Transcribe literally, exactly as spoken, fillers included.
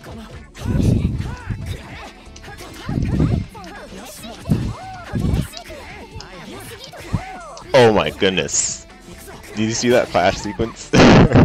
Oh my goodness. Did you see that flash sequence?